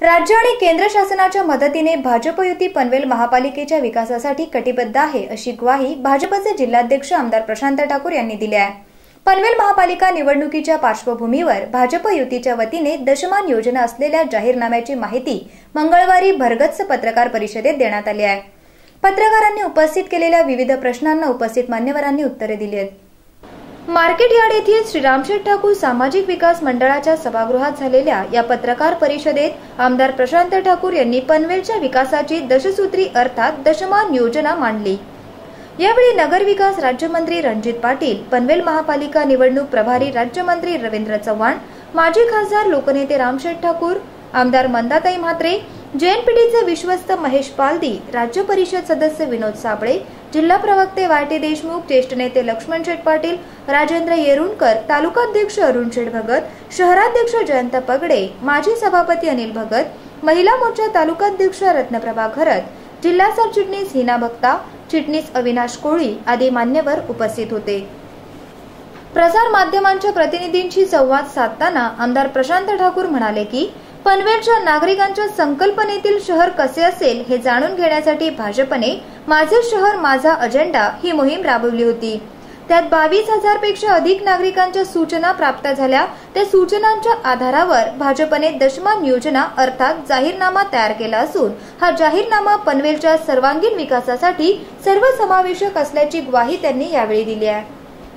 राज्य आणि केंद्र शासनाच्या मदतीने भाजप युती पनवेल महापालिकेच्या विकासासाठी कटिबद्ध आहे अशी ग्वाही भाजपचे जिल्हाध्यक्ष आमदार प्रशांत ठाकूर यांनी दिली आहे। पनवेल महापालिका निवडणुकीच्या पार्श्वभूमीवर भाजप युतीच्या वतीने दशमान योजना असलेल्या जाहीरनाम्याची माहिती मंगळवारी भरगच्च पत्रकार परिषदेत देण्यात आली आहे। पत्रकारांनी उपस्थित केलेल्या विविध प्रश्नांना उपस्थित मान्यवरांनी उत्तरे दिली आहेत। मार्केट यार्ड येथील श्रीरामशेठ ठाकूर सामाजिक विकास मंडळाच्या सभागृहात झालेल्या या पत्रकार परिषदेत आमदार प्रशांत ठाकूर यांनी पनवेलच्या विकासाची दशसूत्री अर्थात दशमान योजना मांडली। यावेळी नगर विकास राज्यमंत्री रणजित पाटील, पनवेल महापालिका निवडणूक प्रभारी राज्यमंत्री रवींद्र चव्हाण, माजी खासदार लोकनेते रामशेठ ठाकूर, आमदार मंदाताई म्हात्रे, जेएनपीटीचे विश्वस्त महेश पालदी, राज्य परिषद सदस्य विनोद साबळे, जिल्हा प्रवक्ते वायटी देशमुख, ज्येष्ठ नेते लक्ष्मण शेठ पाटील, राजेंद्र येरुणकर, तालुकाध्यक्ष अरुण शेठ भगत, शहराध्यक्ष जयंत पगडे, माजी सभापती अनिल भगत, महिला मोर्चा तालुकाध्यक्ष रत्नप्रभा घरत, जिल्हा सरचिटणीस हिना भक्ता, चिटणीस अविनाश कोळी आदी मान्यवर उपस्थित होते। प्रसार माध्यमांच्या प्रतिनिधींशी संवाद साधताना आमदार प्रशांत ठाकूर म्हणाले की पनवेलच्या नागरिकांच्या संकल्पनेतील शहर कसे असेल हे जाणून घेण्यासाठी भाजपने माझे शहर माझा अजेंडा ही मोहीम राबवली होती। त्यात 22,000 पेक्षा अधिक नागरिकांच्या सूचना प्राप्त झाल्या। त्या सूचनांच्या आधारावर भाजपने दशमान योजना अर्थात जाहीरनामा तयार केला असून हा जाहीरनामा पनवेलच्या सर्वांगीण विकासासाठी सर्वसमावेशक असल्याची ग्वाही त्यांनी यावेळी दिली आहे।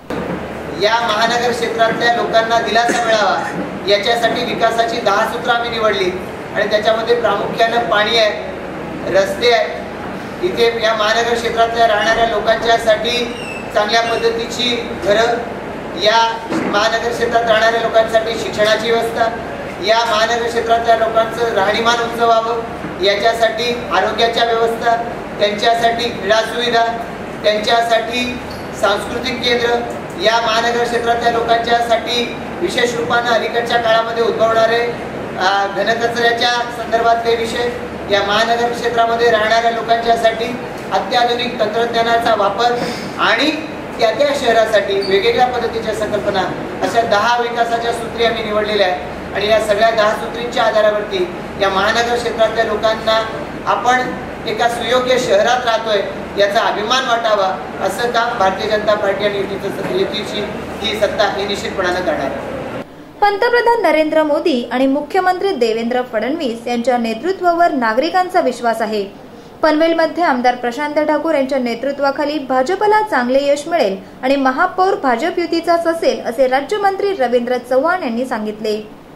या महानगर क्षेत्रातल्या लोकांना दिलासा मिळावा याच्यासाठी विकासाची 10 सूत्र आम्ही निवडली आणि त्याच्यामध्ये प्रामुख्याने पाणी आहे, रस्ते आहे, इथे या महानगर क्षेत्रातल्या राहणाऱ्या लोकांच्यासाठी चांगल्या पद्धतीची घरं, या महानगर क्षेत्रात राहणाऱ्या लोकांसाठी शिक्षणाची व्यवस्था, या महानगर क्षेत्रातल्या लोकांचं राहणीमान उंच व्हावं याच्यासाठी आरोग्याच्या व्यवस्था, त्यांच्यासाठी क्रीडा सुविधा, त्यांच्यासाठी सांस्कृतिक केंद्र, या महानगर क्षेत्रातल्या लोकांच्यासाठी विशेष रूपाने अलीकडच्या काळामध्ये उद्भवणारे घनकचऱ्याच्या संदर्भातले विषय, या महानगर क्षेत्रामध्ये राहणाऱ्या लोकांच्यासाठी अत्याधुनिक तंत्रज्ञानाचा वापर आणि त्या शहरासाठी वेगवेगळ्या पद्धतीच्या संकल्पना, अशा 10 विकासाच्या सूत्री आम्ही निवडलेल्या आहेत आणि या सगळ्या 10 सूत्रींच्या आधारावरती या महानगर क्षेत्रातल्या लोकांना आपण एका सुयोग्य शहरात राहतोय याचा अभिमान वाटावा असं काम भारतीय जनता पार्टी आणि युतीची ही सत्ता हे निश्चितपणाने करणार आहे। पंतप्रधान नरेंद्र मोदी आणि मुख्यमंत्री देवेंद्र फडणवीस यांच्या नेतृत्वावर नागरिकांचा विश्वास आहे। पनवेलमध्ये आमदार प्रशांत ठाकूर यांच्या नेतृत्वाखाली भाजपला चांगले यश मिळेल आणि महापौर भाजप युतीचाच असेल असे राज्यमंत्री रवींद्र चव्हाण यांनी सांगितले।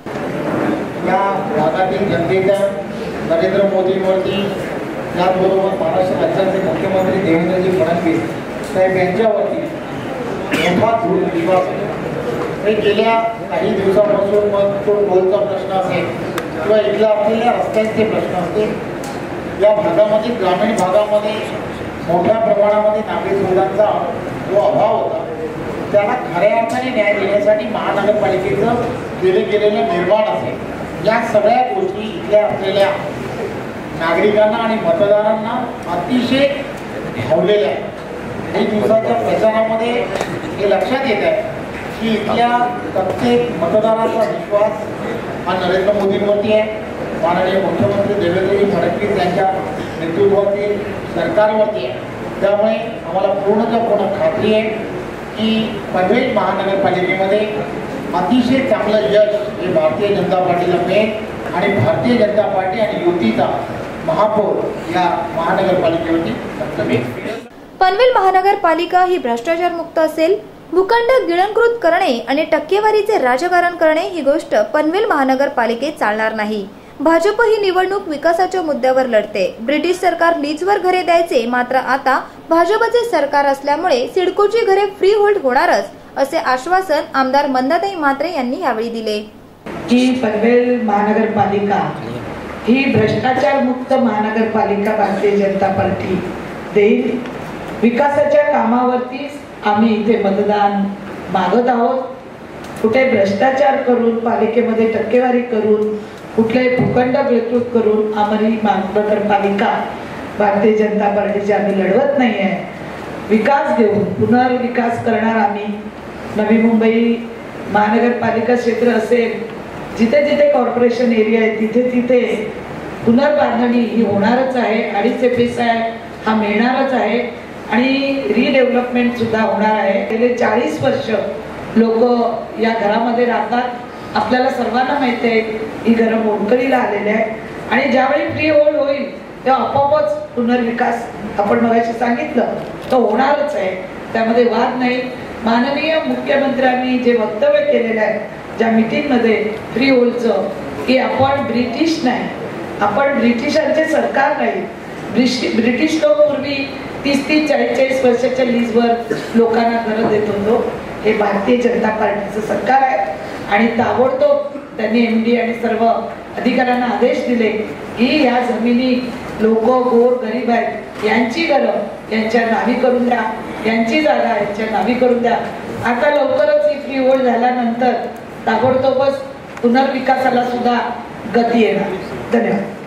या भागातील जनतेचा नरेंद्र मोदींवरती, याचबरोबर महाराष्ट्र राज्याचे मुख्यमंत्री देवेंद्रजी फडणवीस साहेब यांच्यावरती मोठा विश्वास आहे। गेल्या काही दिवसापासून मग तो टोलचा प्रश्न असेल किंवा इथला असलेल्या रस्त्यांचे प्रश्न असतील, या भागामध्ये ग्रामीण भागामध्ये मोठ्या प्रमाणामध्ये नागरी सुविधांचा जो अभाव होता त्याला खऱ्या अर्थाने न्याय देण्यासाठी महानगरपालिकेचं गेलेलं निर्माण असेल, या सगळ्या गोष्टी इथल्या असलेल्या नागरिकांना आणि मतदारांना अतिशय भावलेल्या आहेत। काही दिवसाच्या प्रचारामध्ये हे लक्षात येत आहे की इथल्या प्रत्येक मतदाराचा विश्वास हा नरेंद्र मोदींवरती आहे, माननीय मुख्यमंत्री देवेंद्रजी फडणवीस यांच्या नेतृत्वातील सरकारवरती आहे। त्यामुळे आम्हाला पूर्ण खात्री आहे की पनवेल महानगरपालिकेमध्ये अतिशय चांगलं यश हे भारतीय जनता पार्टीला मिळेल आणि भारतीय जनता पार्टी आणि युतीचा महापौर या महानगरपालिकेवरती। पनवेल महानगरपालिका ही भ्रष्टाचार मुक्त असेल। भूखंड गिळंकृत करणे आणि टक्केवारीचे राजकारण करणे ही गोष्ट पनवेल महानगरपालिकेत चालणार नाही। भाजप ही निवडणूक विकासाच्या मुद्द्यावर लढते। ब्रिटिश सरकार लीजवर घरे द्यायचे, मात्र आता भाजपचे सरकार असल्यामुळे सिडकोची घरे फ्री होल्ड होणारच असे आश्वासन आमदार मंदाताई म्हात्रे यांनी यावेळी दिले। की पनवेल महानगरपालिका ही भ्रष्टाचार मुक्त महानगरपालिका भारतीय जनता पार्टी देईल। विकासाच्या कामावरती आम्ही इथे मतदान मागत आहोत। कुठे भ्रष्टाचार करून, पालिकेमध्ये टक्केवारी करून, कुठले भूखंड विकृत करून आम्ही महानगरपालिका भारतीय जनता पार्टीची आम्ही लढवत नाही आहे। विकास घेऊन पुनर्विकास करणार आम्ही। नवी मुंबई महानगरपालिका क्षेत्र असेल जिथे जिथे कॉर्पोरेशन एरिया आहे तिथे तिथे पुनर्बांधणी ही होणारच आहे. 2.5 FSI हा मिळणारच आहे आणि रिडेव्हलपमेंट सुद्धा होणार आहे. गेले 40 वर्ष लोक या घरामध्ये राहतात. आपल्याला सर्वांना माहिती आहे ही घरं मोडकळीला आलेली आहे आणि ज्यावेळी फ्री होल्ड होईल तेव्हा आपोआपच पुनर्विकास आपण मगाशी सांगितलं तो होणारच आहे, त्यामध्ये वाद नाही. माननीय मुख्यमंत्र्यांनी जे वक्तव्य केलेलं आहे ज्या मीटिंगमध्ये फ्री होल्डचं, की आपण ब्रिटिश नाही, आपण ब्रिटिशांचे सरकार नाही. ब्रिटिश लोक पूर्वी 30-40 वर्षाच्या लीजवर लोकांना घरं देत होतो. हे भारतीय जनता पार्टीचं सरकार आहे आणि ताबडतोब त्यांनी MD आणि सर्व अधिकाऱ्यांना आदेश दिले की या जमिनी लोक गोर गरीब आहेत यांची घरं यांच्या नावी करून द्या, यांची जागा यांच्या नावी करून द्या. आता लवकरच ही फ्री होल्ड झाल्यानंतर ताबडतोबच पुनर्विकासाला सुद्धा गती येणार. धन्यवाद.